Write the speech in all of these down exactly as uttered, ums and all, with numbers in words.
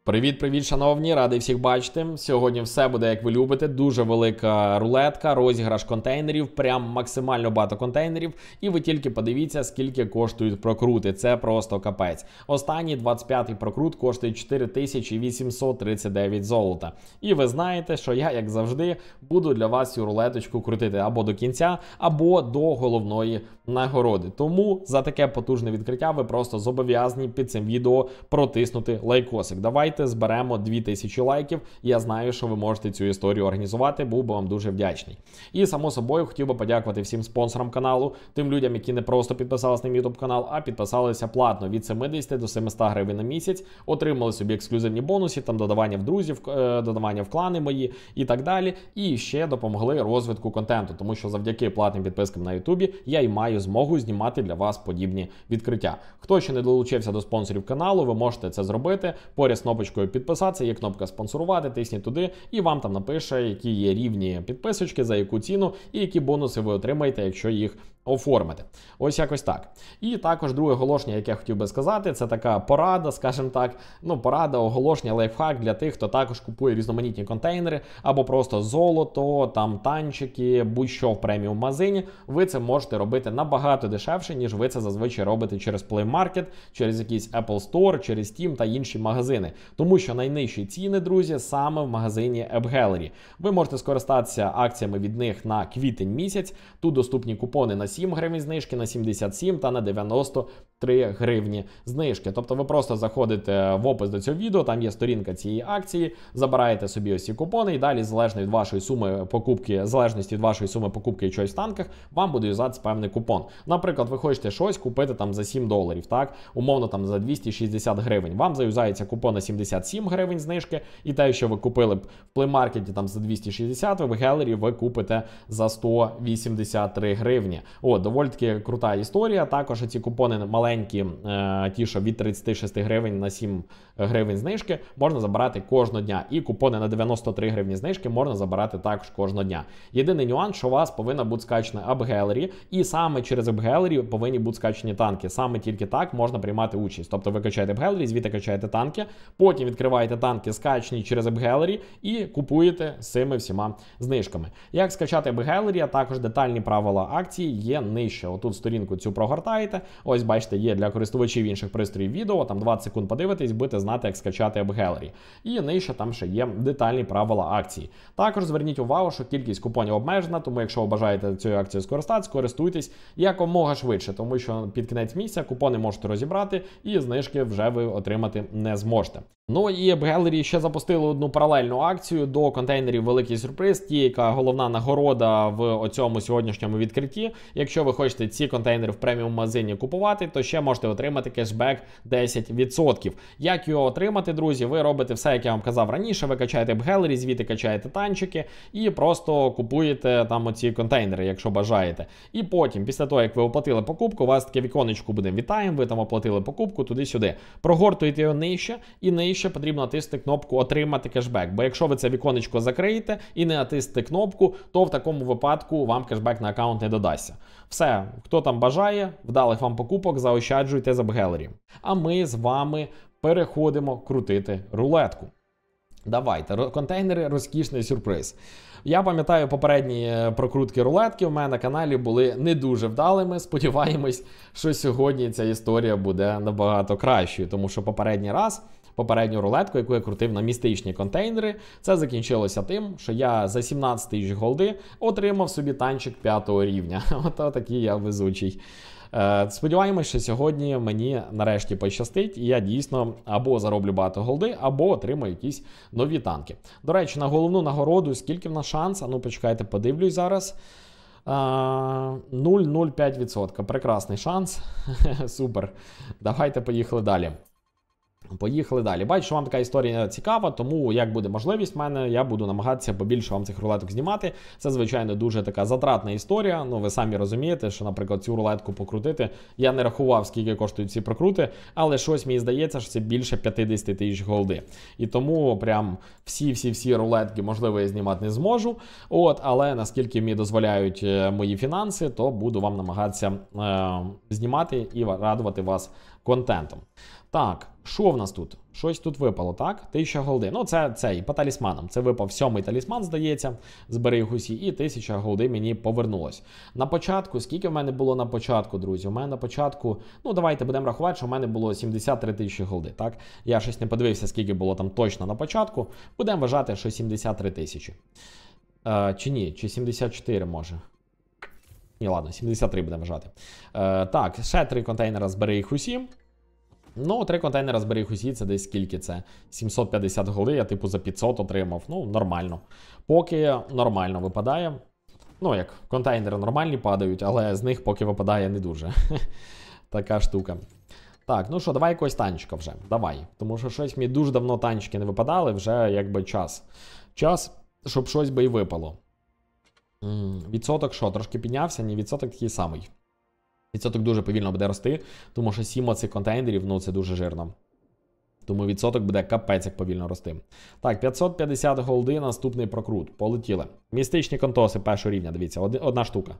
Привіт-привіт, шановні, радий всіх бачити. Сьогодні все буде, як ви любите. Дуже велика рулетка, розіграш контейнерів, прям максимально багато контейнерів. І ви тільки подивіться, скільки коштують прокрути. Це просто капець. Останній двадцять п'ятий прокрут коштує чотири тисячі вісімсот тридцять дев'ять золота. І ви знаєте, що я, як завжди, буду для вас цю рулеточку крутити або до кінця, або до головної нагороди. Тому за таке потужне відкриття ви просто зобов'язані під цим відео протиснути лайкосик. Давайте зберемо дві тисячі лайків. Я знаю, що ви можете цю історію організувати, був би вам дуже вдячний. І, само собою, хотів би подякувати всім спонсорам каналу, тим людям, які не просто підписалися на мій YouTube канал, а підписалися платно від сімдесят до сімсот гривень на місяць, отримали собі ексклюзивні бонуси, там додавання в друзів, додавання в клани мої і так далі. І ще допомогли розвитку контенту, тому що завдяки платним підпискам на YouTube я і маю змогу знімати для вас подібні відкриття. Хто ще не долучився до спонсорів каналу, ви можете це зробити. Поряд з кнопочкою підписатися, є кнопка спонсорувати, тисніть туди, і вам там напише, які є рівні підписочки, за яку ціну, і які бонуси ви отримаєте, якщо їх оформити. Ось якось так. І також друге оголошення, яке я хотів би сказати, це така порада, скажімо так, ну порада, оголошення, лайфхак для тих, хто також купує різноманітні контейнери, або просто золото, там танчики, будь-що в преміум магазині. Ви це можете робити набагато дешевше, ніж ви це зазвичай робите через Play Market, через якийсь Apple Store, через Steam та інші магазини. Тому що найнижчі ціни, друзі, саме в магазині AppGallery. Ви можете скористатися акціями від них на квітень місяць. Тут доступні купони на сім гривень знижки, на сімдесят сім та на дев'яносто три гривні знижки. Тобто ви просто заходите в опис до цього відео, там є сторінка цієї акції, забираєте собі ось ці купони і далі, залежно від вашої суми покупки, залежності від вашої суми покупки чогось в танках, вам буде юзатися певний купон. Наприклад, ви хочете щось купити там за сім доларів, так? Умовно там за двісті шістдесят гривень. Вам заюзається купон на сімдесят сім гривень знижки, і те, що ви купили б в Play Market там за двісті шістдесят, в AppGallery ви купите за сто вісімдесят три гривні. О, доволі таки крута історія. Також ці купони маленькі, е, ті, що від тридцяти шести гривень на сім гривень знижки, можна забирати кожного дня. І купони на дев'яносто три гривні знижки можна забирати також кожного дня. Єдиний нюанс, що у вас повинна бути скачана AppGallery, і саме через AppGallery повинні бути скачані танки. Саме тільки так можна приймати участь. Тобто ви качаєте AppGallery, звідти качаєте танки, потім відкриваєте танки, скачані через AppGallery, і купуєте з цими всіма знижками. Як скачати AppGallery, а також детальні правила акції є нижче. Отут сторінку цю прогортаєте. Ось, бачите, є для користувачів інших пристроїв відео, там двадцять секунд подивитесь, будете знати, як скачати AppGallery. І нижче там ще є детальні правила акції. Також зверніть увагу, що кількість купонів обмежена, тому якщо ви бажаєте цією акцією скористатися, користуйтесь якомога швидше, тому що під кінець місяця купони можете розібрати і знижки вже ви отримати не зможете. Ну і AppGallery ще запустили одну паралельну акцію до контейнерів «Великий сюрприз», ті, яка головна нагорода в оцьому сьогоднішньому відкритті. Якщо ви хочете ці контейнери в преміум магазині купувати, то ще можете отримати кешбек десять відсотків. Як його отримати, друзі? Ви робите все, як я вам казав раніше, ви качаєте AppGallery, звідти качаєте танчики і просто купуєте там оці контейнери, якщо бажаєте. І потім, після того, як ви оплатили покупку, у вас таке віконечко буде «Вітаємо», ви там оплатили покупку туди-сюди. Прогортуєте його нижче і нижче ще потрібно натиснути кнопку «Отримати кешбек», бо якщо ви це віконечко закриєте і не натиснете кнопку, то в такому випадку вам кешбек на аккаунт не додасться. Все, хто там бажає, вдалих вам покупок, заощаджуйте з AppGallery. А ми з вами переходимо крутити рулетку. Давайте, контейнери «Розкішний сюрприз». Я пам'ятаю, попередні прокрутки рулетки у мене на каналі були не дуже вдалими. Сподіваємось, що сьогодні ця історія буде набагато кращою, тому що попередній раз, попередню рулетку, яку я крутив на містичні контейнери, це закінчилося тим, що я за сімнадцять тисяч голди отримав собі танчик п'ятого рівня. Ото такий я везучий. Сподіваємось, що сьогодні мені нарешті пощастить, і я дійсно або зароблю багато голди, або отримаю якісь нові танки. До речі, на головну нагороду, скільки в нас шанс? А ну, почекайте, подивлюсь зараз. нуль цілих нуль п'ять відсотка. Прекрасний шанс. Супер. Давайте поїхали далі. Поїхали далі. Бачу, що вам така історія цікава, тому як буде можливість в мене, я буду намагатися побільше вам цих рулеток знімати. Це, звичайно, дуже така затратна історія. Ну, ви самі розумієте, що, наприклад, цю рулетку покрутити, я не рахував, скільки коштують ці прокрути, але щось мені здається, що це більше п'ятдесят тисяч голди. І тому прям всі-всі-всі рулетки, можливо, я знімати не зможу. От, але наскільки мені дозволяють мої фінанси, то буду вам намагатися е знімати і радувати вас контентом. Так, що в нас тут? Щось тут випало, так? тисяча голди. Ну, це цей, по талісманам. Це випав сьомий талісман, здається, збери їх усі, і тисяча голди мені повернулось. На початку, скільки в мене було на початку, друзі? У мене на початку, ну, давайте будемо рахувати, що в мене було сімдесят три тисячі голди, так? Я щось не подивився, скільки було там точно на початку. Будемо вважати, що сімдесят три тисячі. Е, чи ні? Чи сімдесят чотири, може? Ні, ладно, сімдесят три будемо вважати. Е, так, ще три контейнера збери їх усі. Ну, три контейнера збери їх усі, це десь скільки це? сімсот п'ятдесят голди, я типу за п'ятсот отримав. Ну, нормально. Поки нормально випадає. Ну, як контейнери нормальні падають, але з них поки випадає не дуже. Така штука. Так, ну що, давай якогось танчика вже. Давай. Тому що щось мені дуже давно танчики не випадали, вже якби час. Час, щоб щось би і випало. М-м, відсоток що, трошки піднявся? Ні, відсоток такий самий. Відсоток дуже повільно буде рости, тому що сім оцих контейнерів, ну це дуже жирно. Тому відсоток буде капець як повільно рости. Так, п'ятсот п'ятдесят голди, наступний прокрут. Полетіли. Містичні контоси першого рівня, дивіться, одна штука.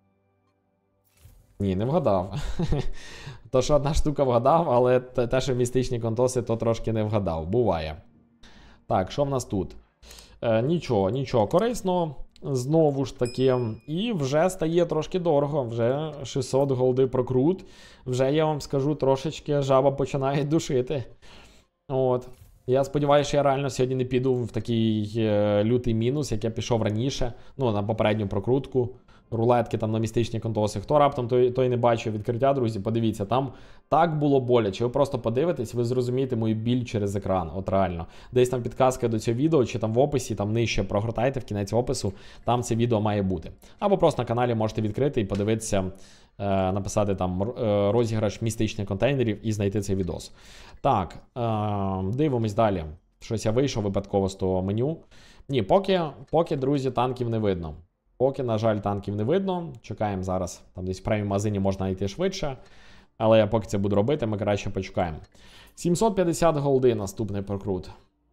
Ні, не вгадав. То, що одна штука вгадав, але те, що містичні контоси, то трошки не вгадав. Буває. Так, що в нас тут? Е, нічого, нічого корисного. Знову ж таки, і вже стає трошки дорого, вже шістсот голди прокрут, вже я вам скажу, трошечки жаба починає душити. От. Я сподіваюся, що я реально сьогодні не піду в такий е, лютий мінус, як я пішов раніше, ну, на попередню прокрутку, рулетки там на містичні контоси. Хто раптом той, той не бачив відкриття, друзі, подивіться, там так було боляче. Ви просто подивитесь, ви зрозумієте мою біль через екран, от реально. Десь там підказка до цього відео, чи там в описі, там нижче прогортайте в кінець опису, там це відео має бути. Або просто на каналі можете відкрити і подивитися, е, написати там е, розіграш містичних контейнерів і знайти цей відос. Так, е, дивимось далі. Щось я вийшов випадково з того меню. Ні, поки, поки, друзі, танків не видно. Поки, на жаль, танків не видно. Чекаємо зараз. Там десь в преміум-магазині можна йти швидше. Але я поки це буду робити, ми краще почекаємо. сімсот п'ятдесят голди наступний прокрут.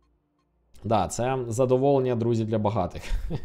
Да, це задоволення, друзі, для багатих.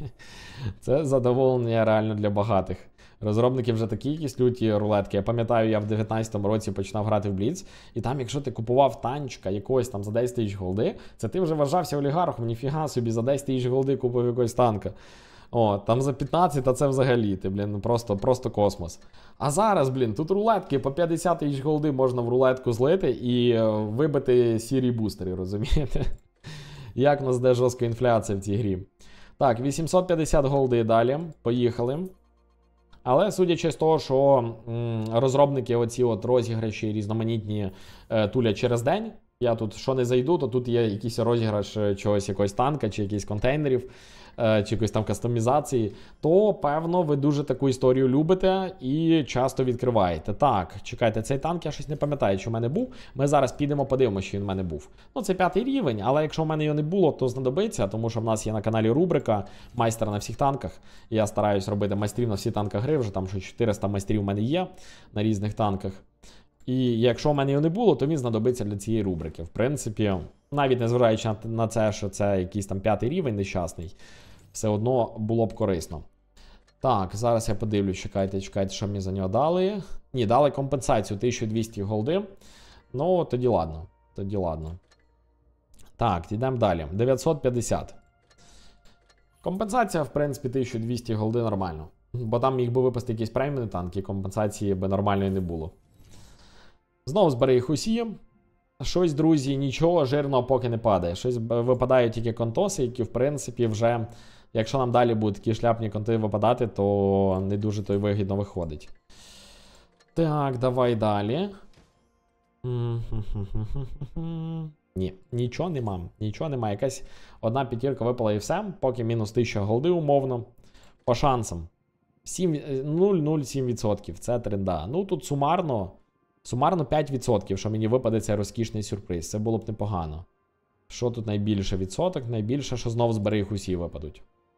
Це задоволення реально для багатих. Розробники вже такі якісь люті рулетки. Я пам'ятаю, я в дев'ятнадцятому році починав грати в Бліц, і там, якщо ти купував танчика якогось там за десять тисяч голди, це ти вже вважався олігархом, ніфіга собі, за десять тисяч голди купив якогось танка. О, там за п'ятнадцять, а це взагалі, ти, блін, просто, просто космос. А зараз, блін, тут рулетки, по п'ятдесят тисяч голди можна в рулетку злити і вибити сірі бустери, розумієте? Як в нас де жорстка інфляція в цій грі. Так, вісімсот п'ятдесят голди далі, поїхали. Але судячи з того, що м, розробники оці от розіграші різноманітні е, тулять через день, я тут що не зайду, то тут є якийсь розіграш чогось, якогось танка, чи якийсь контейнерів, е, чи якоїсь там кастомізації, то, певно, ви дуже таку історію любите і часто відкриваєте. Так, чекайте, цей танк, я щось не пам'ятаю, що в мене був. Ми зараз підемо, подивимося, що він в мене був. Ну, це п'ятий рівень, але якщо в мене його не було, то знадобиться, тому що в нас є на каналі рубрика «Майстер на всіх танках». І я стараюсь робити майстрів на всі танки гри, вже там що чотириста майстрів в мене є на різних танках. І якщо в мене його не було, то він знадобиться для цієї рубрики. В принципі, навіть незважаючи на це, що це якийсь там п'ятий рівень нещасний, все одно було б корисно. Так, зараз я подивлюсь, чекайте, чекайте, що мені за нього дали. Ні, дали компенсацію тисяча двісті голди. Ну, тоді ладно, тоді ладно. Так, йдемо далі. дев'ятсот п'ятдесят. Компенсація, в принципі, тисяча двісті голди нормально. Бо там міг би випасти якийсь преміумний танк, і компенсації би нормальної не було. Знову збери їх усі. Щось, друзі, нічого жирного поки не падає. Щось випадають тільки контоси, які, в принципі, вже, якщо нам далі будуть такі шляпні конти випадати, то не дуже то й вигідно виходить. Так, давай далі. Ні, нічого нема. Нічого нема. Якась одна п'ятірка випала і все. Поки мінус тисяча голди умовно. По шансам. нуль цілих нуль сім відсотків. Це тренда. Ну, тут сумарно... Сумарно п'ять відсотків, що мені випаде цей розкішний сюрприз. Це було б непогано. Що тут найбільше відсоток? Найбільше, що знов збери їх усі випадуть.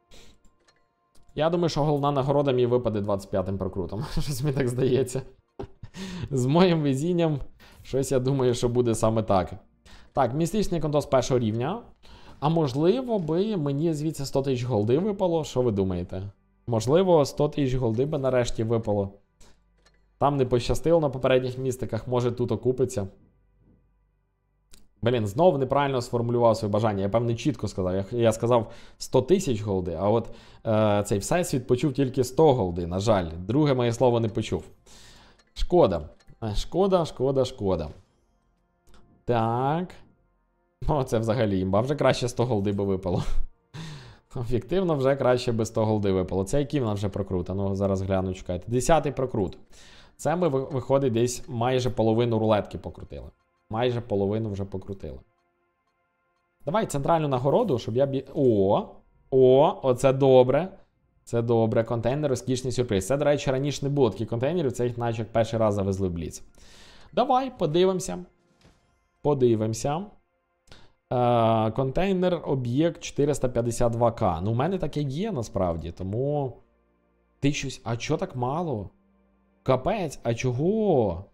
Я думаю, що головна нагорода мені випаде двадцять п'ятим прокрутом. Щось мені так здається. З моїм везінням, щось я думаю, що буде саме так. Так, містичний контос першого рівня. А можливо би мені звідси сто тисяч голди випало? Що ви думаєте? Можливо, сто тисяч голди би нарешті випало. Там не пощастило на попередніх містиках, може тут окупиться. Блін, знову неправильно сформулював своє бажання. Я, певне, чітко сказав. Я, я сказав сто тисяч голди, а от е, цей всесвіт почув тільки сто голди, на жаль. Друге моє слово не почув. Шкода. Шкода, шкода, шкода. Так. О, це взагалі імба. Вже краще сто голди би випало. Об'єктивно, вже краще би сто голди випало. Це який в нас вже прокрут? Ну, зараз гляну, чекайте. Десятий прокрут. Це ми, виходить, десь майже половину рулетки покрутили. Майже половину вже покрутили. Давай центральну нагороду, щоб я бі... О! О! Оце добре. Це добре. Контейнер, розкішний сюрприз. Це, до речі, раніше не було таких контейнерів, це їх наче перший раз завезли в Бліц. Давай, подивимося. Подивимося. Е, контейнер, об'єкт чотириста п'ятдесят два ка. Ну, у мене таке є, насправді, тому... Ти щось... А чого так мало? Капець, а чого?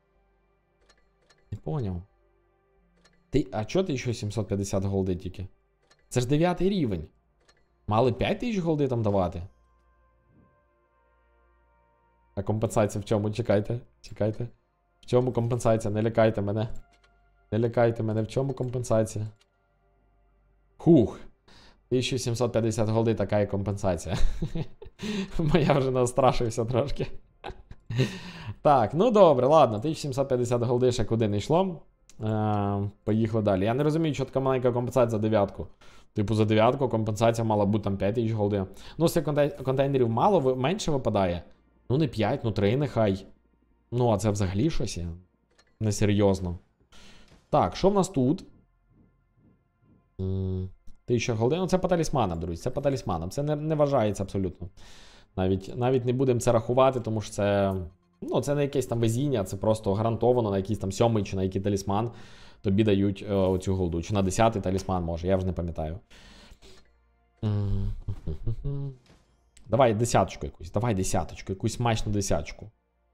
Не поняв. Ти... А чого ти ще сімсот п'ятдесят голди тільки? Це ж дев'ятий рівень. Мали п'ять тисяч голди там давати? А компенсація в чому? Чекайте, чекайте. В чому компенсація? Не лякайте мене. Не лякайте мене, в чому компенсація? Хух. тисяча сімсот п'ятдесят голди, така і компенсація. Бо я вже настрашився трошки. Так, ну добре, ладно, тисяча сімсот п'ятдесят голди ще куди не йшло. Е, поїхали далі. Я не розумію, що така маленька компенсація за дев'ятку. Типу за дев'ятку компенсація мала бути там п'ять тисяч голди. Ну, з цих контейнерів мало, менше випадає. Ну не п'ять, ну три нехай. Ну, а це взагалі щось несерйозно. Так, що в нас тут? Тисяча голди. Ну, це по талісманам, друзі. Це по талісманам. Це не, не вважається абсолютно. Навіть, навіть не будемо це рахувати, тому що це... Ну, це не якесь там везіння, це просто гарантовано на якийсь там сьомий чи на який талісман тобі дають е, оцю голду. Чи на десятий талісман може, я вже не пам'ятаю. Давай десяточку якусь, давай десяточку, якусь смачну десяточку.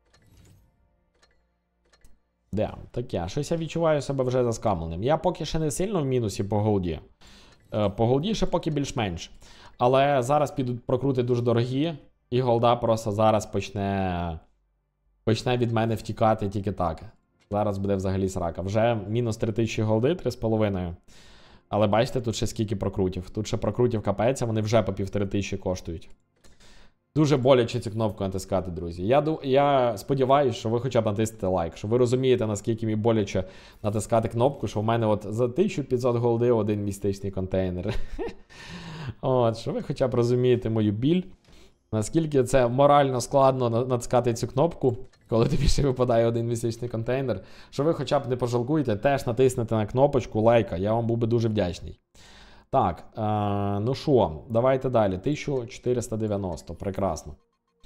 Де, таке, щось я відчуваю себе вже заскамленим. Я поки ще не сильно в мінусі по голді. Е, по голді ще поки більш-менш. Але зараз підуть прокрути дуже дорогі, і голда просто зараз почне... Почне від мене втікати тільки так. Зараз буде взагалі срака. Вже мінус три тисячі голди, три з половиною. Але бачите, тут ще скільки прокрутів. Тут ще прокрутів капець, а вони вже по півтори тисячі коштують. Дуже боляче цю кнопку натискати, друзі. Я, я сподіваюся, що ви хоча б натиснете лайк. Що ви розумієте, наскільки мені боляче натискати кнопку, що в мене от за тисячу п'ятсот голди один містичний контейнер. От, що ви хоча б розумієте мою біль. Наскільки це морально складно натискати цю кнопку, коли тобі ще випадає один місячний контейнер, що ви хоча б не пожалкуєте, теж натиснете на кнопочку лайка, я вам був би дуже вдячний. Так, е, ну що, давайте далі. тисяча чотириста дев'яносто, прекрасно.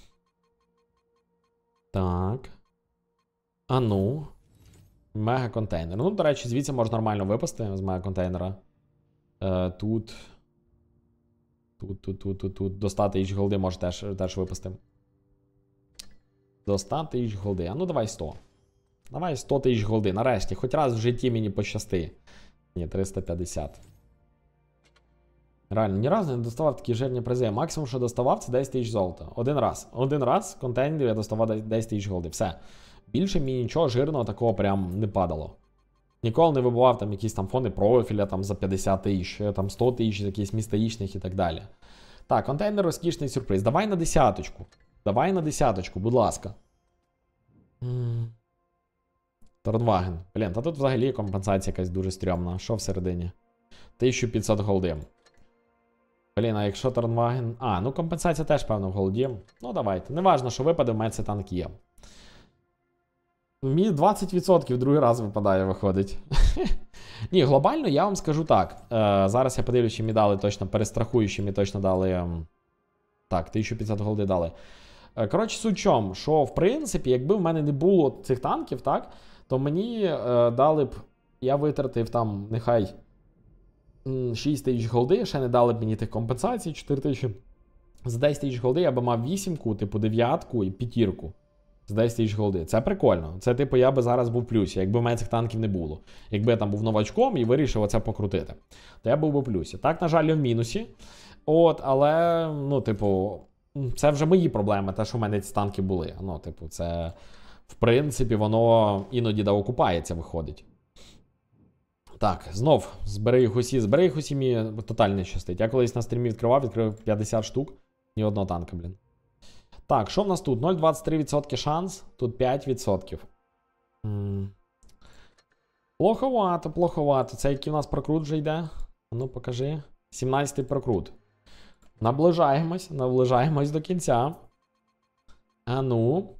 Так. А ну. Мега-контейнер. Ну, до речі, звідси можна нормально випасти з мега-контейнера. Е, тут... Тут, тут, тут, тут, тут. До ста тисяч голди може теж, теж випасти. До ста тисяч голди. А ну давай сто. Давай сто тисяч голди. Нарешті. Хоч раз в житті мені пощасти. Ні, триста п'ятдесят. Реально, ні разу не доставав такі жирні призи. Максимум, що доставав, це десять тисяч золота. Один раз. Один раз в контейнері я доставав десять тисяч голди. Все. Більше мені нічого жирного такого прям не падало. Ніколи не вибував там якісь там фони профіля там за п'ятдесят тисяч, там сто тисяч, якісь містичних і так далі. Так, контейнер розкішний сюрприз. Давай на десяточку. Давай на десяточку, будь ласка. Торнваген. Блін, та тут взагалі компенсація якась дуже стрьомна. Що всередині? тисяча п'ятсот голди. Блін, а якщо Торнваген... А, ну компенсація теж, певно, в голді. Ну, давайте. Неважно, що випаде, в мене це танк є. Мені двадцять відсотків другий раз випадає, виходить. Ні, глобально я вам скажу так. Е, зараз я подивлюсь, чи мені дали точно, перестрахую, чи мені точно дали... Ем... Так, тисяча п'ятсот голди дали. Е, коротше, суть в чому, що, в принципі, якби в мене не було цих танків, так, то мені е, дали б... Я витратив там, нехай, шість тисяч голди, ще не дали б мені тих компенсацій, чотири тисячі. За десять тисяч голди я б мав вісімку, типу дев'ятку і п'ятірку. З десять тисяч голди. Це прикольно. Це, типу, я би зараз був в плюсі, якби в мене цих танків не було. Якби я там був новачком і вирішив оце покрутити. То я був би в плюсі. Так, на жаль, я в мінусі. От, але, ну, типу, це вже мої проблеми, те, що в мене ці танки були. Ну, типу, це, в принципі, воно іноді да окупається, виходить. Так, знов, збери їх усі, збери їх усі, мені тотально не щастить. Я колись на стрімі відкривав, відкрив п'ятдесят штук, ні одного танка, блін. Так, що в нас тут? нуль цілих двадцять три відсотки шанс, тут п'ять відсотків. М Плоховато, плоховато. Це який у нас прокрут вже йде? Ну, покажи. сімнадцятий прокрут. Наближаємось, наближаємось до кінця. А ну.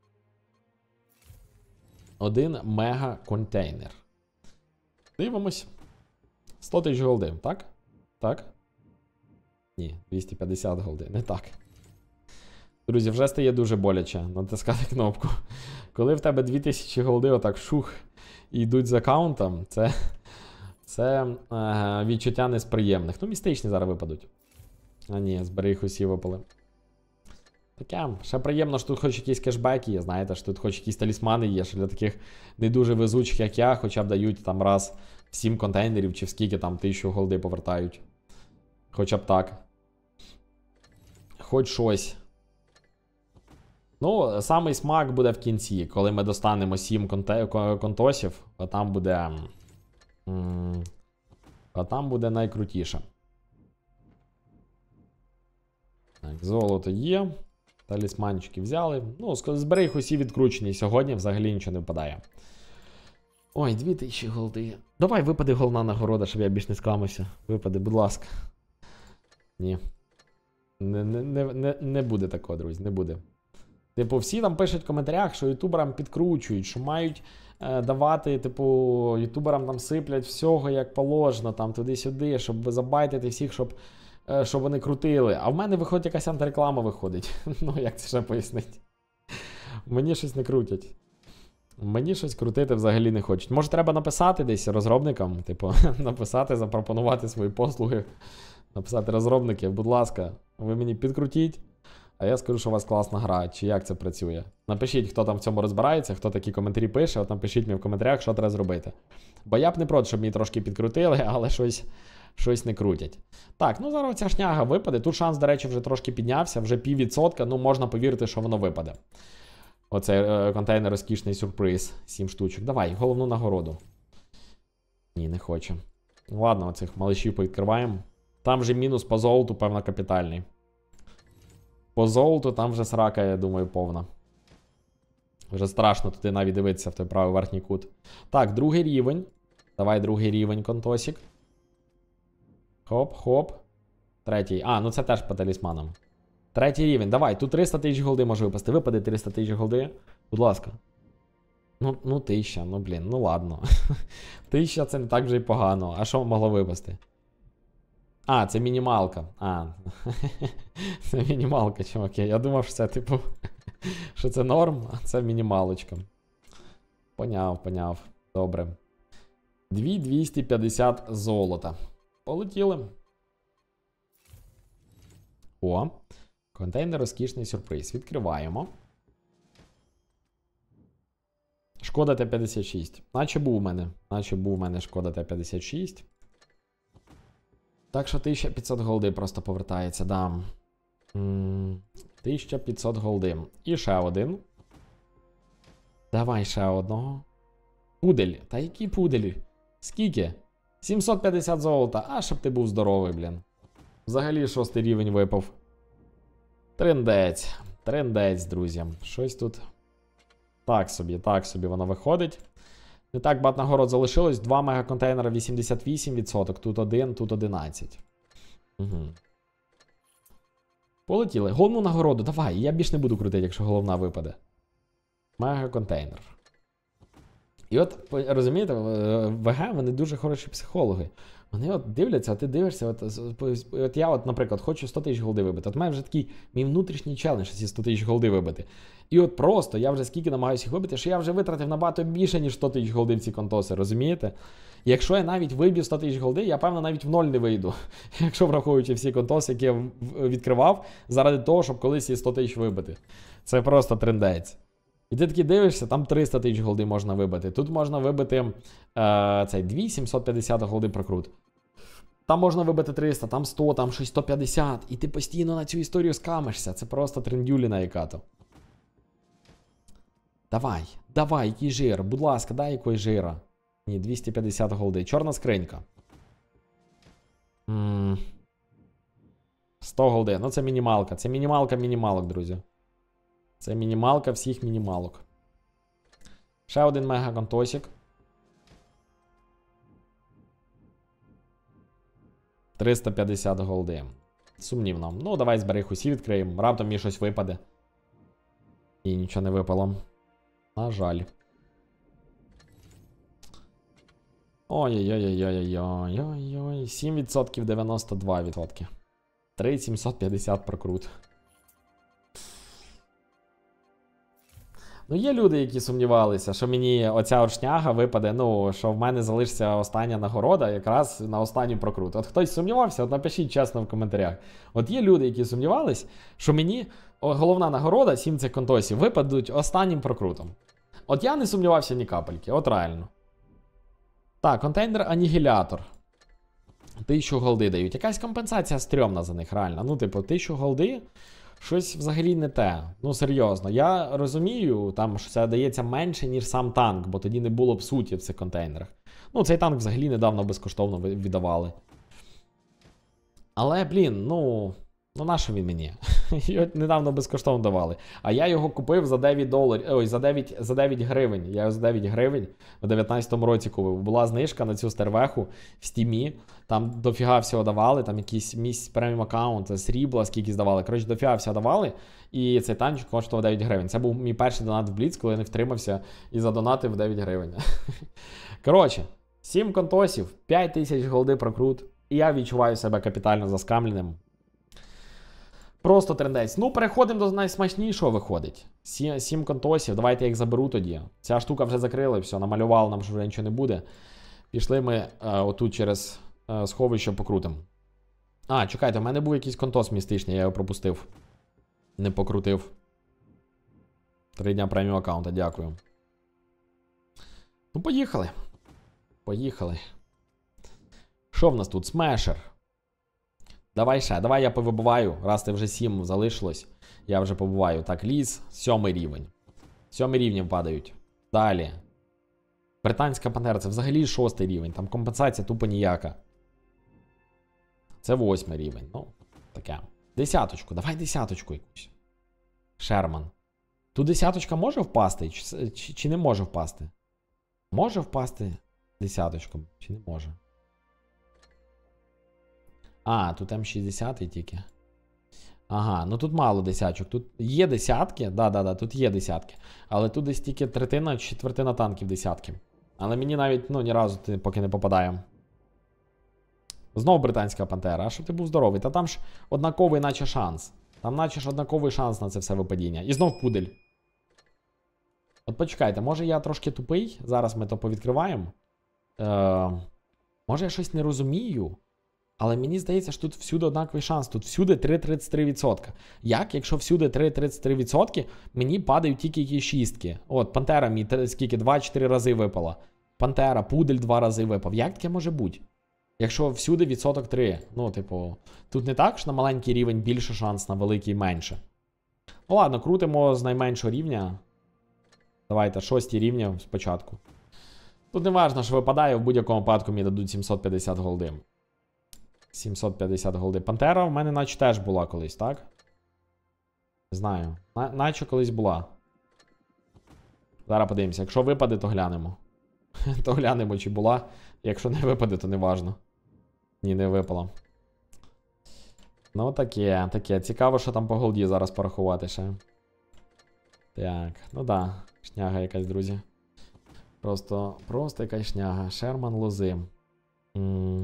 Один мега контейнер. Дивимось. сто тисяч голди, так? Так? Ні, двісті п'ятдесят голди, не так. Друзі, вже стає дуже боляче натискати кнопку. Коли в тебе дві тисячі голди отак шух і йдуть за аккаунтом, це, це е, відчуття несприємних. Ну, містичні зараз випадуть. А ні, збери їх усі випали. Таке, ще приємно, що тут хоч якісь кешбеки є, знаєте, що тут хоч якісь талісмани є, що для таких не дуже везучих, як я, хоча б дають там раз в сім контейнерів, чи в скільки там тисячу голди повертають. Хоча б так. Хоч щось. Ну, самий смак буде в кінці, коли ми достанемо сім конте... контосів, а там буде... А там буде найкрутіше. Так, золото є. Талісманчики взяли. Ну, збери їх усі відкручені. Сьогодні взагалі нічого не впадає. Ой, дві тисячі голди. Давай, випаде головна нагорода, щоб я більш не скламився. Випаде, будь ласка. Ні. Не, не, не, не буде такого, друзі, не буде. Типу, всі там пишуть в коментарях, що ютуберам підкручують, що мають е, давати, типу, ютуберам там сиплять всього як положено, там туди-сюди, щоб забайтити всіх, щоб, е, щоб вони крутили. А в мене виходить якась антиреклама виходить. Ну, як це ще пояснити? Мені щось не крутять. Мені щось крутити взагалі не хочуть. Може, треба написати десь розробникам, типу, написати, запропонувати свої послуги, написати розробники, будь ласка, ви мені підкрутіть. А я скажу, що у вас класна гра, чи як це працює. Напишіть, хто там в цьому розбирається, хто такі коментарі пише, от напишіть мені в коментарях, що треба зробити. Бо я б не проти, щоб мені трошки підкрутили, але щось, щось не крутять. Так, ну зараз ця шняга випаде. Тут шанс, до речі, вже трошки піднявся, вже пів відсотка, ну можна повірити, що воно випаде. Оцей е, контейнер розкішний сюрприз, сім штучок. Давай, головну нагороду. Ні, не хоче. Ладно, оцих малишів повідкриваємо. Там вже мінус по золоту, певно, капітальний. По золоту там вже срака, я думаю, повна. Вже страшно туди навіть дивитися в той правий верхній кут. Так, другий рівень. Давай другий рівень, контосик. Хоп-хоп. Третій. А, ну це теж по талісманам. Третій рівень. Давай, тут триста тисяч голди може випасти. Випаде триста тисяч голди. Будь ласка. Ну, ну тисяча, ну блін, ну ладно. Тисяча це не так вже й погано. А що могло випасти? А, це мінімалка. А, це мінімалка, чуваки. Я думав, що це, типу, що це норм, а це мінімалочка. Поняв, поняв. Добре. дві тисячі двісті п'ятдесят золота. Полетіли. О, контейнер розкішний сюрприз. Відкриваємо. Шкода Т п'ятдесят шість. Наче був у мене. Наче був у мене Шкода Т п'ятдесят шість. Так що тисяча п'ятсот голди просто повертається, да. тисяча п'ятсот голди. І ще один. Давай ще одного. Пудель. Та який пудель? Скільки? сімсот п'ятдесят золота. А, щоб ти був здоровий, блін. Взагалі шостий рівень випав. Трендець. Трендець, друзі. Щось тут. Так собі, так собі воно виходить. Не так багато нагород залишилось. Два мегаконтейнера вісімдесят вісім відсотків. Тут один, тут одинадцять. Угу. Полетіли. Головну нагороду. Давай. Я більш не буду крутити, якщо головна випаде. Мегаконтейнер. І от, розумієте, ВГ, вони дуже хороші психологи. Вони от дивляться, а ти дивишся, от, от я, от, наприклад, хочу сто тисяч голди вибити. От у мене вже такий мій внутрішній челендж, ці сто тисяч голди вибити. І от просто, я вже скільки намагаюся їх вибити, що я вже витратив набагато більше, ніж сто тисяч голди в ці контоси, розумієте? І якщо я навіть виб'ю сто тисяч голди, я, певно, навіть в ноль не вийду. Якщо враховуючи всі контоси, які я відкривав, заради того, щоб колись ці сто тисяч вибити. Це просто трендець. І ти таки дивишся, там триста тисяч голди можна вибити. Тут можна вибити е, цей дві тисячі сімсот п'ятдесят голди прокрут. Там можна вибити триста, там сто, там щось сто п'ятдесят. І ти постійно на цю історію скамишся. Це просто трендюліна яка-то. Давай, давай, який жир. Будь ласка, дай якийсь жира. Ні, двісті п'ятдесят голди. Чорна скринька. М -м. сто голди. Ну це мінімалка. Це мінімалка мінімалок, друзі. Це мінімалка всіх мінімалок. Ще один мега-контосик. триста п'ятдесят голди. Сумнівно. Ну, давай збери усі відкриємо. Раптом мені щось випаде. І нічого не випало. На жаль. Ой-ой-ой-ой-ой-ой-ой-ой. сім відсотків дев'яносто два відсотки. три тисячі сімсот п'ятдесят прокрут. Ну, є люди, які сумнівалися, що мені оця от шняга випаде, ну, що в мене залишиться остання нагорода якраз на останню прокрут. От хтось сумнівався, от напишіть чесно в коментарях. От є люди, які сумнівались, що мені головна нагорода, сім цих контосів, випадуть останнім прокрутом. От я не сумнівався ні капельки, от реально. Так, контейнер-анігілятор. Тисячу голди дають. Якась компенсація стрьомна за них, реально. Ну, типу, тисячу голди... Щось взагалі не те. Ну, серйозно. Я розумію, там, що це дається менше, ніж сам танк, бо тоді не було б суті в цих контейнерах. Ну, цей танк взагалі недавно безкоштовно віддавали. Але, блін, ну... Ну, нащо він мені? Його недавно безкоштовно давали. А я його купив за дев'ять доларів. Ой, за дев'ять, за дев'ять гривень. Я його за дев'ять гривень в дев'ятнадцятому році купив. Була знижка на цю стервеху в стімі. Там дофіга всього давали. Там якийсь місяць преміум аккаунт, срібла, скільки здавали. Коротше, дофіга всього давали. І цей танчик коштував дев'ять гривень. Це був мій перший донат в Бліц, коли я не втримався і задонатив дев'ять гривень. Коротше, сім контосів, п'ять тисяч голди прокрут. І я відчуваю себе капітально заскамленим. Просто трендець. Ну, переходимо до найсмачнішого виходить. сім контосів, давайте я їх заберу тоді. Ця штука вже закрили, все, намалювали нам, що вже нічого не буде. Пішли ми е, отут через е, сховище покрутимо. А, чекайте, в мене був якийсь контос містичний, я його пропустив. Не покрутив. Три дня преміум аккаунта, дякую. Ну, поїхали. Поїхали. Що в нас тут? Смешер. Давай ще, давай я повибиваю, раз ти вже сім залишилось, я вже побуваю. Так, ліс, сьомий рівень. Сьомий рівень падають. Далі. Британська пантера, це взагалі шостий рівень, там компенсація тупо ніяка. Це восьмий рівень, ну, таке. Десяточку, давай десяточку якусь. Шерман. Тут десяточка може впасти, чи, чи, чи не може впасти? Може впасти десяточку, чи не може? А, тут М шістдесят тільки. Ага, ну тут мало десяточок. Тут є десятки, да-да-да, тут є десятки. Але тут десь тільки третина, четвертина танків десятки. Але мені навіть, ну, ні разу поки не попадає. Знову британська пантера, а щоб ти був здоровий. Та там ж однаковий наче шанс. Там наче ж однаковий шанс на це все випадіння. І знов пудель. От почекайте, може я трошки тупий? Зараз ми то повідкриваємо. Е, може я щось не розумію? Але мені здається, що тут всюди однаковий шанс. Тут всюди три цілих тридцять три відсотка. Як, якщо всюди три цілих тридцять три відсотка, мені падають тільки якісь шістки. От, пантера мені скільки, два-чотири рази випала. Пантера, пудель два рази випав. Як таке може бути? Якщо всюди відсоток три. Ну, типу, тут не так, що на маленький рівень більше шанс, на великий менше. Ну ладно, крутимо з найменшого рівня. Давайте, шості рівня спочатку. Тут не важливо, що випадає, в будь-якому випадку мені дадуть сімсот п'ятдесят голди. сімсот п'ятдесят голди. Пантера в мене наче теж була колись, так? Не знаю. На, наче колись була. Зараз подивимося. Якщо випаде, то глянемо. То глянемо, чи була. Якщо не випаде, то не важно. Ні, не випало. Ну, таке, таке. Цікаво, що там по голді зараз порахувати ще. Так, ну да. Шняга якась, друзі. Просто, просто якась шняга. Шерман лози. Ммм.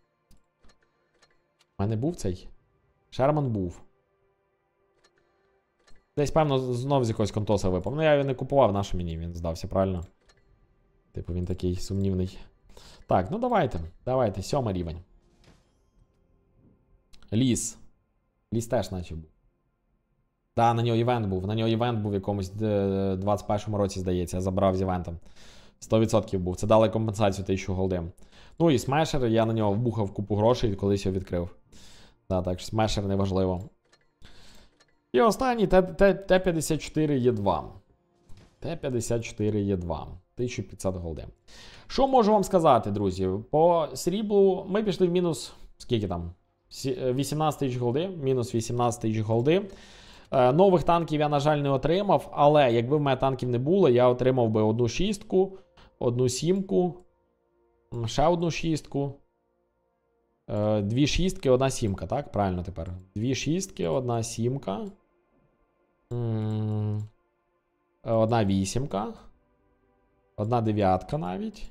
У мене був цей? Шерман був. Десь, певно, знов з якогось контоса випав. Ну, я його не купував, нащо мені він здався, правильно? Типу, він такий сумнівний. Так, ну давайте. Давайте, сьомий рівень. Ліс. Ліс теж наче був. Так, на нього івент був. На нього івент був в якомусь двадцять першому році, здається. Я забрав з івентом. сто відсотків був. Це дали компенсацію тисячу голди. Ну і смешер, я на нього вбухав купу грошей, колись його відкрив. Да, так, смешер не важливо. І останній Т п'ятдесят чотири Е два. Т п'ятдесят чотири Е два. тисяча п'ятсот голди. Що можу вам сказати, друзі? По сріблу ми пішли в мінус, скільки там? вісімнадцять тисяч голди. Мінус вісімнадцять тисяч голди. Е, нових танків я, на жаль, не отримав, але якби в мене танків не було, я отримав би одну шістку, одну сімку, ще одну шістку. Е, дві шістки, одна сімка, так? Правильно тепер. Дві шістки, одна сімка. М-м, одна вісімка. Одна дев'ятка навіть.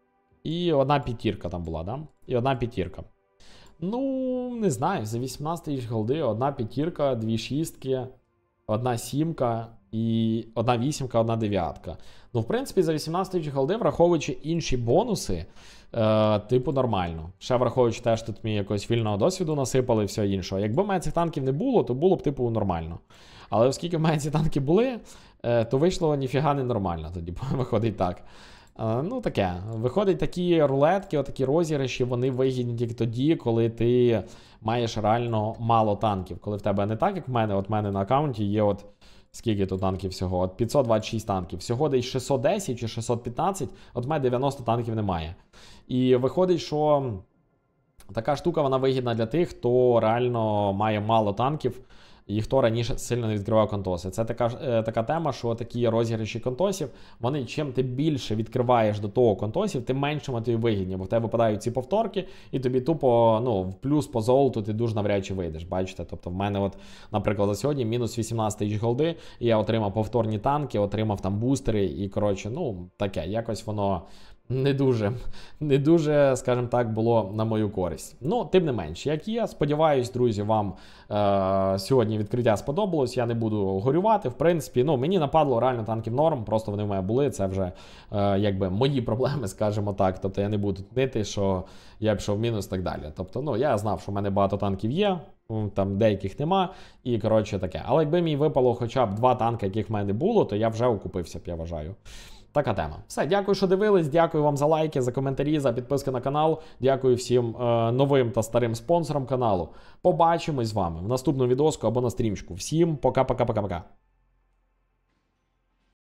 І одна п'ятірка там була, да? І одна п'ятірка. Ну, не знаю, за вісімнадцять тисяч голди, одна п'ятірка, дві шістки, одна сімка і одна вісімка, одна дев'ятка. Ну, в принципі, за вісімнадцять тисяч голди, враховуючи інші бонуси, е, типу нормально. Ще враховуючи те, що тут мені якогось вільного досвіду насипали і все інше. Якби в мене цих танків не було, то було б типу нормально. Але оскільки в мене ці танки були, е, то вийшло ніфіга не нормально тоді, виходить так. Ну, таке. Виходить, такі рулетки, отакі розіграші, вони вигідні тільки тоді, коли ти маєш реально мало танків. Коли в тебе не так, як в мене, от в мене на аккаунті є от скільки тут танків всього? От п'ятсот двадцять шість танків. Всього десь шістсот десять чи шістсот п'ятнадцять, от в мене дев'яносто танків немає. І виходить, що така штука, вона вигідна для тих, хто реально має мало танків, і хто раніше сильно не відкривав контоси. Це така е, така тема, що такі розіграші контосів, вони чим ти більше відкриваєш до того контосів, тим меншими тобі вигідні, бо в тебе випадають ці повторки, і тобі тупо, ну, в плюс по золоту ти дуже навряд чи вийдеш, бачите? Тобто в мене от, наприклад, за сьогодні мінус вісімнадцять тисяч голди, і я отримав повторні танки, отримав там бустери, і, коротше, ну, таке, якось воно не дуже, не дуже, скажімо так, було на мою користь. Ну, тим не менш, як є, сподіваюсь, друзі, вам е сьогодні відкриття сподобалось, я не буду горювати, в принципі, ну, мені нападло реально танків норм, просто вони в мене були, це вже, е якби, мої проблеми, скажімо так, тобто я не буду тнити, що я пішов в мінус і так далі. Тобто, ну, я знав, що в мене багато танків є, там деяких нема, і, коротше, таке. Але якби мені випало хоча б два танки, яких в мене було, то я вже окупився б, я вважаю. Така тема. Все, дякую, що дивились, дякую вам за лайки, за коментарі, за підписки на канал. Дякую всім е, новим та старим спонсорам каналу. Побачимось з вами в наступному відоску або на стрімчику. Всім пока-пока-пока-пока.